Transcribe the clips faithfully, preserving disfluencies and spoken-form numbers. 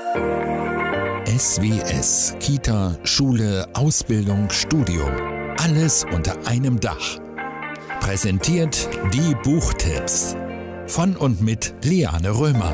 S W S, Kita, Schule, Ausbildung, Studium. Alles unter einem Dach. Präsentiert die Buchtipps. Von und mit Liane Römer.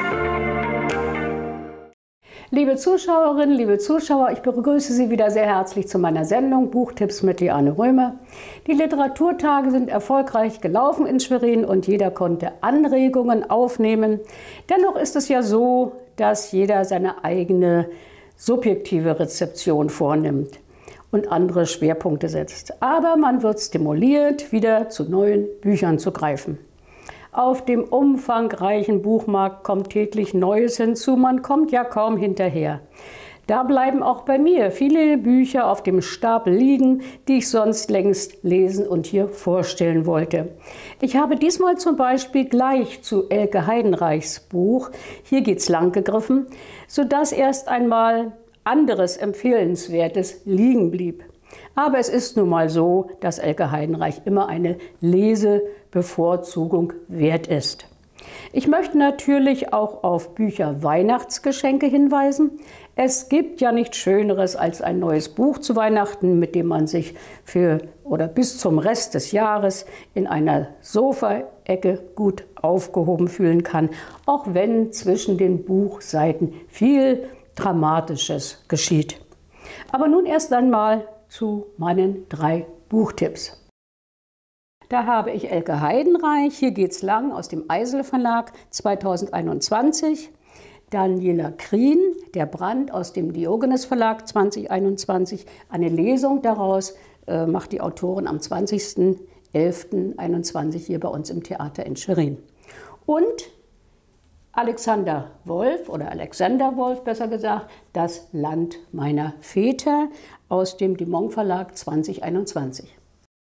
Liebe Zuschauerinnen, liebe Zuschauer, ich begrüße Sie wieder sehr herzlich zu meiner Sendung Buchtipps mit Liane Römer. Die Literaturtage sind erfolgreich gelaufen in Schwerin und jeder konnte Anregungen aufnehmen. Dennoch ist es ja so, dass jeder seine eigene subjektive Rezeption vornimmt und andere Schwerpunkte setzt. Aber man wird stimuliert, wieder zu neuen Büchern zu greifen. Auf dem umfangreichen Buchmarkt kommt täglich Neues hinzu, man kommt ja kaum hinterher. Da bleiben auch bei mir viele Bücher auf dem Stapel liegen, die ich sonst längst lesen und hier vorstellen wollte. Ich habe diesmal zum Beispiel gleich zu Elke Heidenreichs Buch Hier geht's lang gegriffen, sodass erst einmal anderes Empfehlenswertes liegen blieb. Aber es ist nun mal so, dass Elke Heidenreich immer eine Lesebevorzugung wert ist. Ich möchte natürlich auch auf Bücher-Weihnachtsgeschenke hinweisen. Es gibt ja nichts Schöneres als ein neues Buch zu Weihnachten, mit dem man sich für oder bis zum Rest des Jahres in einer Sofaecke gut aufgehoben fühlen kann, auch wenn zwischen den Buchseiten viel Dramatisches geschieht. Aber nun erst einmal zu meinen drei Buchtipps. Da habe ich Elke Heidenreich, Hier geht's lang, aus dem Eisel Verlag zweitausendeinundzwanzig. Daniela Krien, Der Brand, aus dem Diogenes Verlag zweitausendeinundzwanzig. Eine Lesung daraus äh, macht die Autorin am zwanzigsten elften einundzwanzig hier bei uns im Theater in Schwerin. Und Alexander Wolf, oder Alexander Wolf besser gesagt, Das Land meiner Väter, aus dem Dumont Verlag zweitausendeinundzwanzig.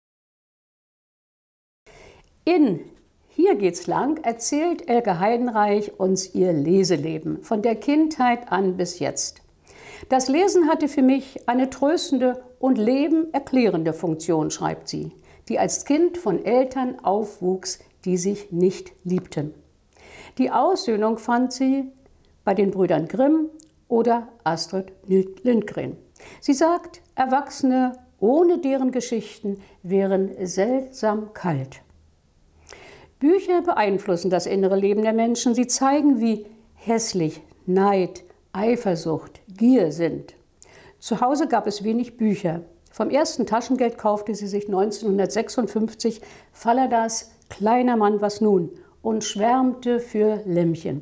In Hier geht's lang erzählt Elke Heidenreich uns ihr Leseleben, von der Kindheit an bis jetzt. Das Lesen hatte für mich eine tröstende und lebenerklärende Funktion, schreibt sie, die als Kind von Eltern aufwuchs, die sich nicht liebten. Die Aussöhnung fand sie bei den Brüdern Grimm oder Astrid Lindgren. Sie sagt, Erwachsene ohne deren Geschichten wären seltsam kalt. Bücher beeinflussen das innere Leben der Menschen. Sie zeigen, wie hässlich Neid, Eifersucht, Gier sind. Zu Hause gab es wenig Bücher. Vom ersten Taschengeld kaufte sie sich neunzehnhundertsechsundfünfzig Falladas Kleiner Mann, was nun? Und schwärmte für Lämmchen.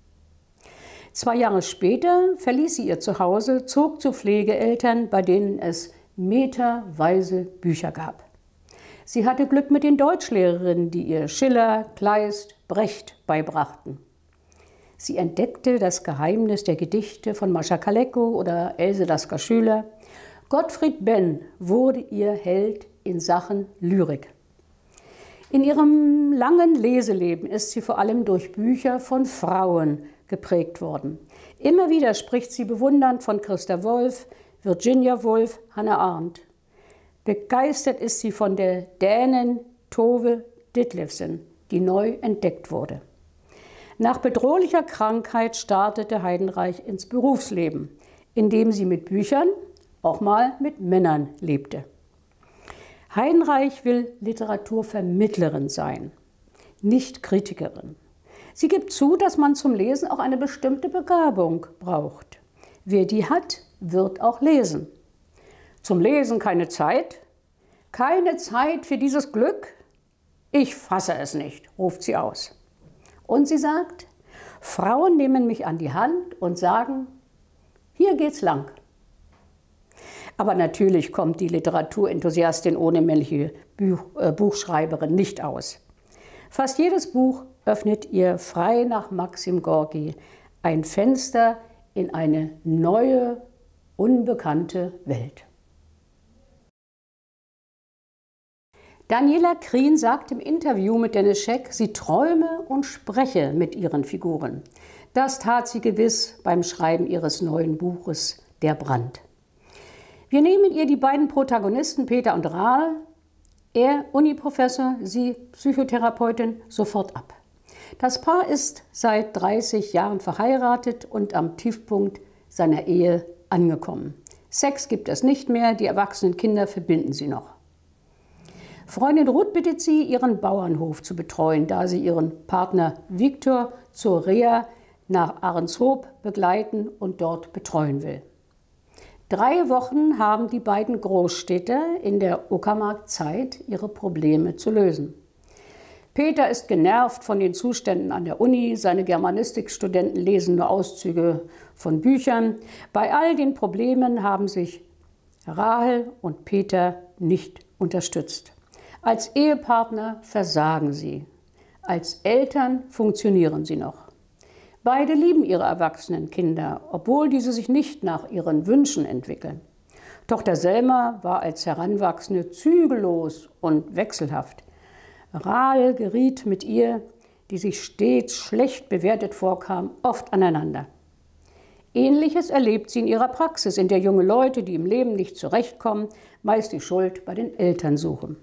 Zwei Jahre später verließ sie ihr Zuhause, zog zu Pflegeeltern, bei denen es meterweise Bücher gab. Sie hatte Glück mit den Deutschlehrerinnen, die ihr Schiller, Kleist, Brecht beibrachten. Sie entdeckte das Geheimnis der Gedichte von Mascha Kaleko oder Else Lasker Schüler. Gottfried Benn wurde ihr Held in Sachen Lyrik. In ihrem langen Leseleben ist sie vor allem durch Bücher von Frauen geprägt worden. Immer wieder spricht sie bewundernd von Christa Wolf, Virginia Woolf, Hannah Arendt. Begeistert ist sie von der Dänin Tove Ditlevsen, die neu entdeckt wurde. Nach bedrohlicher Krankheit startete Heidenreich ins Berufsleben, in dem sie mit Büchern, auch mal mit Männern lebte. Heidenreich will Literaturvermittlerin sein, nicht Kritikerin. Sie gibt zu, dass man zum Lesen auch eine bestimmte Begabung braucht. Wer die hat, wird auch lesen. Zum Lesen keine Zeit? Keine Zeit für dieses Glück? Ich fasse es nicht, ruft sie aus. Und sie sagt, Frauen nehmen mich an die Hand und sagen, hier geht's lang. Aber natürlich kommt die Literaturenthusiastin ohne männliche Buch, äh, Buchschreiberin nicht aus. Fast jedes Buch öffnet ihr frei nach Maxim Gorki ein Fenster in eine neue, unbekannte Welt. Daniela Krien sagt im Interview mit Dennis Scheck, sie träume und spreche mit ihren Figuren. Das tat sie gewiss beim Schreiben ihres neuen Buches Der Brand. Wir nehmen ihr die beiden Protagonisten Peter und Rahl, er Uniprofessor, sie Psychotherapeutin, sofort ab. Das Paar ist seit dreißig Jahren verheiratet und am Tiefpunkt seiner Ehe angekommen. Sex gibt es nicht mehr, die erwachsenen Kinder verbinden sie noch. Freundin Ruth bittet sie, ihren Bauernhof zu betreuen, da sie ihren Partner Viktor zur Reha nach Ahrenshoop begleiten und dort betreuen will. Drei Wochen haben die beiden Großstädter in der Uckermark Zeit, ihre Probleme zu lösen. Peter ist genervt von den Zuständen an der Uni, seine Germanistikstudenten lesen nur Auszüge von Büchern. Bei all den Problemen haben sich Rahel und Peter nicht unterstützt. Als Ehepartner versagen sie. Als Eltern funktionieren sie noch. Beide lieben ihre erwachsenen Kinder, obwohl diese sich nicht nach ihren Wünschen entwickeln. Tochter Selma war als Heranwachsende zügellos und wechselhaft. Rahel geriet mit ihr, die sich stets schlecht bewertet vorkam, oft aneinander. Ähnliches erlebt sie in ihrer Praxis, in der junge Leute, die im Leben nicht zurechtkommen, meist die Schuld bei den Eltern suchen.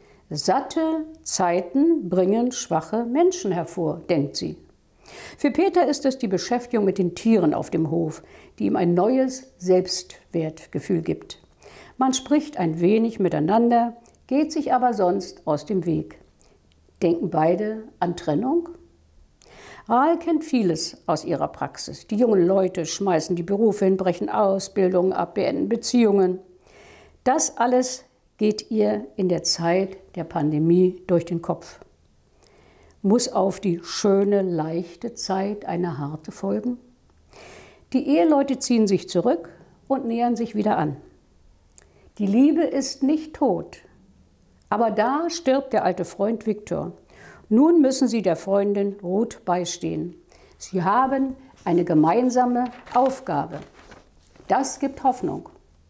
Satte Zeiten bringen schwache Menschen hervor, denkt sie. Für Peter ist es die Beschäftigung mit den Tieren auf dem Hof, die ihm ein neues Selbstwertgefühl gibt. Man spricht ein wenig miteinander, geht sich aber sonst aus dem Weg. Denken beide an Trennung? Rahel kennt vieles aus ihrer Praxis. Die jungen Leute schmeißen die Berufe hin, brechen Ausbildungen ab, beenden Beziehungen. Das alles geht ihr in der Zeit der Pandemie durch den Kopf. Muss auf die schöne, leichte Zeit eine harte folgen? Die Eheleute ziehen sich zurück und nähern sich wieder an. Die Liebe ist nicht tot. Aber da stirbt der alte Freund Viktor. Nun müssen sie der Freundin Ruth beistehen. Sie haben eine gemeinsame Aufgabe. Das gibt Hoffnung.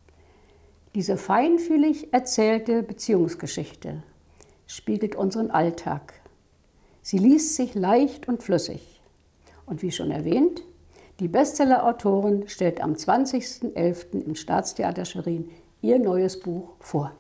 Diese feinfühlig erzählte Beziehungsgeschichte spiegelt unseren Alltag. Sie liest sich leicht und flüssig. Und wie schon erwähnt, die Bestseller-Autorin stellt am zwanzigsten elften im Staatstheater Schwerin ihr neues Buch vor.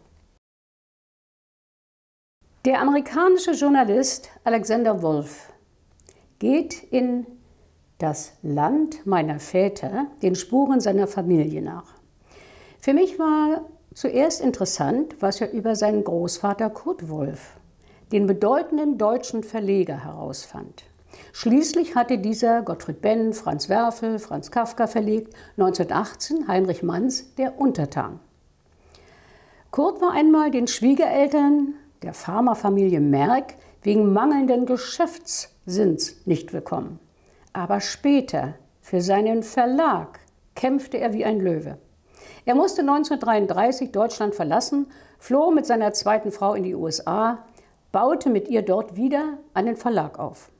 Der amerikanische Journalist Alexander Wolf geht in das Land meiner Väter den Spuren seiner Familie nach. Für mich war zuerst interessant, was er über seinen Großvater Kurt Wolf, den bedeutenden deutschen Verleger, herausfand. Schließlich hatte dieser Gottfried Benn, Franz Werfel, Franz Kafka verlegt, neunzehnhundertachtzehn Heinrich Manns Der Untertan. Kurt war einmal den Schwiegereltern der Pharmafamilie Merck wegen mangelnden Geschäftssinns nicht willkommen. Aber später, für seinen Verlag, kämpfte er wie ein Löwe. Er musste neunzehnhundertdreiunddreißig Deutschland verlassen, floh mit seiner zweiten Frau in die U S A, baute mit ihr dort wieder einen Verlag auf.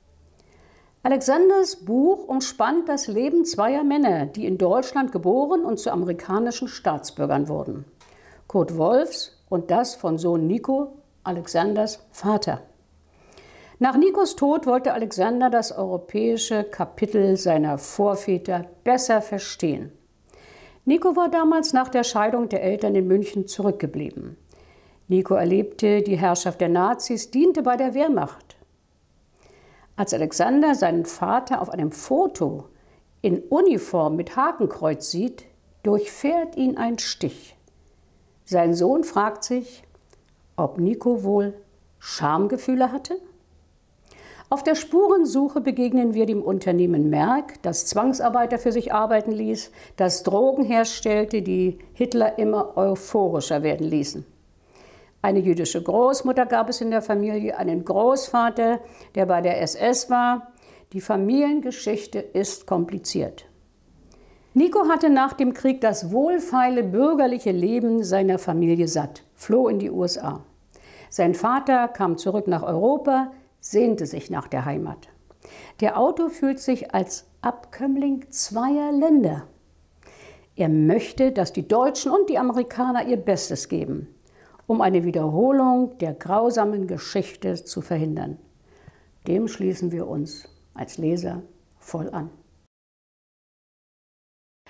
Alexanders Buch umspannt das Leben zweier Männer, die in Deutschland geboren und zu amerikanischen Staatsbürgern wurden. Kurt Wolfs und das von Sohn Nico, Alexanders Vater. Nach Nikos Tod wollte Alexander das europäische Kapitel seiner Vorväter besser verstehen. Nico war damals nach der Scheidung der Eltern in München zurückgeblieben. Nico erlebte die Herrschaft der Nazis, diente bei der Wehrmacht. Als Alexander seinen Vater auf einem Foto in Uniform mit Hakenkreuz sieht, durchfährt ihn ein Stich. Sein Sohn fragt sich, ob Nico wohl Schamgefühle hatte? Auf der Spurensuche begegnen wir dem Unternehmen Merck, das Zwangsarbeiter für sich arbeiten ließ, das Drogen herstellte, die Hitler immer euphorischer werden ließen. Eine jüdische Großmutter gab es in der Familie, einen Großvater, der bei der S S war. Die Familiengeschichte ist kompliziert. Nico hatte nach dem Krieg das wohlfeile bürgerliche Leben seiner Familie satt, floh in die U S A. Sein Vater kam zurück nach Europa, sehnte sich nach der Heimat. Der Autor fühlt sich als Abkömmling zweier Länder. Er möchte, dass die Deutschen und die Amerikaner ihr Bestes geben, um eine Wiederholung der grausamen Geschichte zu verhindern. Dem schließen wir uns als Leser voll an.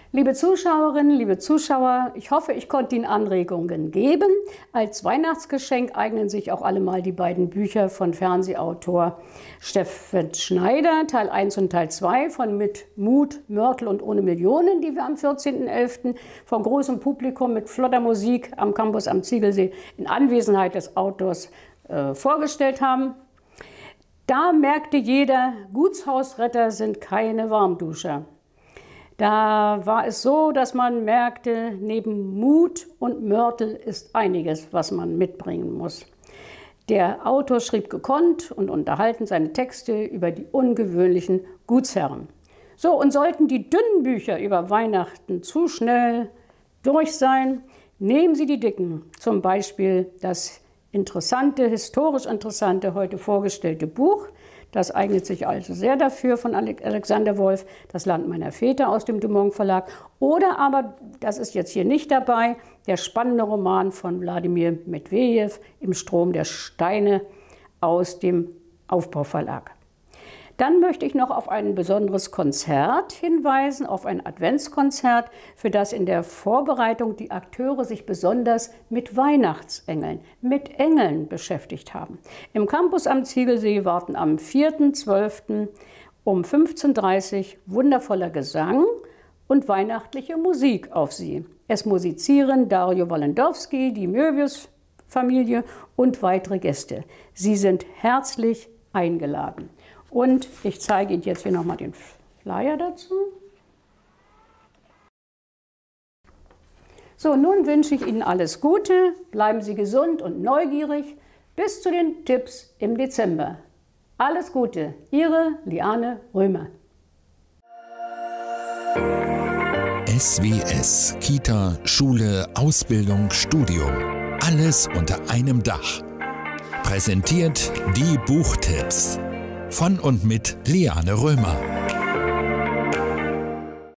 Liebe Zuschauerinnen, liebe Zuschauer, ich hoffe, ich konnte Ihnen Anregungen geben. Als Weihnachtsgeschenk eignen sich auch allemal die beiden Bücher von Fernsehautor Steffen Schneider, Teil eins und Teil zwei von Mit Mut, Mörtel und ohne Millionen, die wir am vierzehnten elften vor großem Publikum mit flotter Musik am Campus am Ziegelsee in Anwesenheit des Autors äh, vorgestellt haben. Da merkte jeder, Gutshausretter sind keine Warmduscher. Da war es so, dass man merkte, neben Mut und Mörtel ist einiges, was man mitbringen muss. Der Autor schrieb gekonnt und unterhalten seine Texte über die ungewöhnlichen Gutsherren. So, und sollten die dünnen Bücher über Weihnachten zu schnell durch sein, nehmen Sie die dicken, zum Beispiel das interessante, historisch interessante, heute vorgestellte Buch. Das eignet sich also sehr dafür von Alexander Wolf, Das Land meiner Väter aus dem Dumont Verlag. Oder aber, das ist jetzt hier nicht dabei, der spannende Roman von Wladimir Medvedev, Im Strom der Steine aus dem Aufbau Verlag. Dann möchte ich noch auf ein besonderes Konzert hinweisen, auf ein Adventskonzert, für das in der Vorbereitung die Akteure sich besonders mit Weihnachtsengeln, mit Engeln beschäftigt haben. Im Campus am Ziegelsee warten am vierten zwölften um fünfzehn Uhr dreißig wundervoller Gesang und weihnachtliche Musik auf Sie. Es musizieren Dario Walendowski, die Möbius-Familie und weitere Gäste. Sie sind herzlich eingeladen. Und ich zeige Ihnen jetzt hier nochmal den Flyer dazu. So, nun wünsche ich Ihnen alles Gute, bleiben Sie gesund und neugierig. Bis zu den Tipps im Dezember. Alles Gute, Ihre Liane Römer. S W S, Kita, Schule, Ausbildung, Studium. Alles unter einem Dach. Präsentiert die Buchtipps. Von und mit Liane Römer.